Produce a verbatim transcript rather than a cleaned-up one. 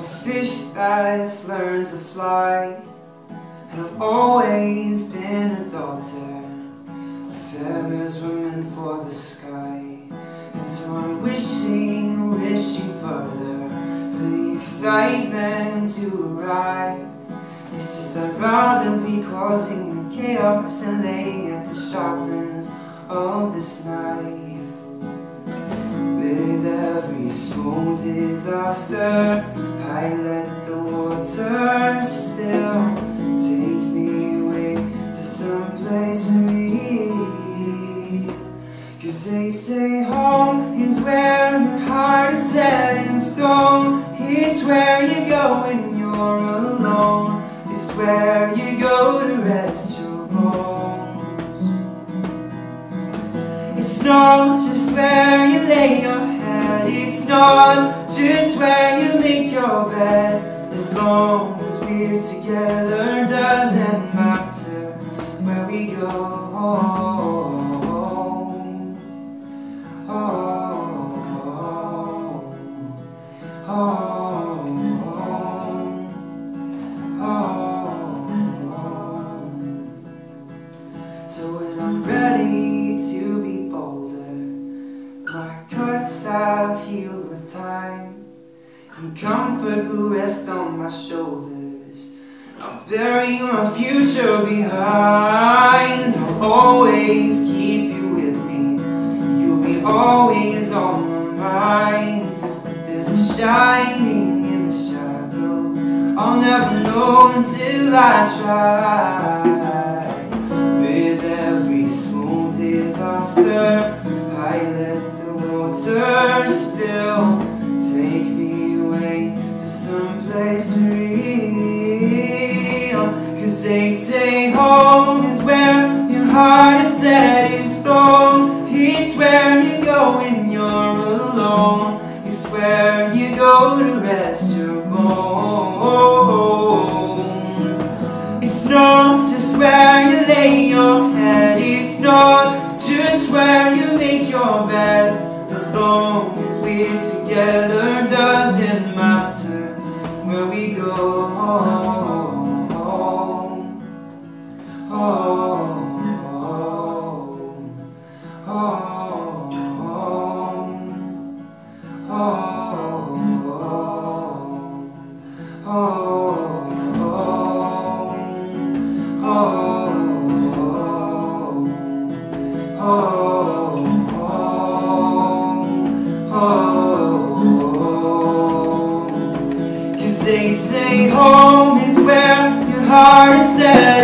fish that's learned to fly, and I've always been a daughter. Feathers were meant for the sky, and so I'm wishing, wishing further for the excitement to arrive. It's just I'd rather be causing the chaos and laying at the sharpness of this knife. With every small disaster, I let the water still take me away to some place real. Cause they say home is where your heart is set in stone. It's where you go when you're alone. It's where you go to rest your bones. It's not just where you lay your head, it's not just where you make your bed. As long as we're together, doesn't matter where we go. Oh, oh, oh, oh. So when I'm ready to be bolder, my cuts have healed with time, and comfort will rest on my shoulders. I'll bury my future behind. I'll always keep you with me. You'll be always on my mind. But there's a shining in the shadows I'll never know until I try. With every small disaster, I let the water still take me away to some place real. Cause they say home is where your heart is set in stone. It's where you go when you're alone. It's where you go to rest your bones. It's not just where you lay your head, it's not just where you make your bed. As long as we're together, doesn't matter where we go. Oh, oh, oh, oh, oh, oh, Cause they say home is where your heart is set.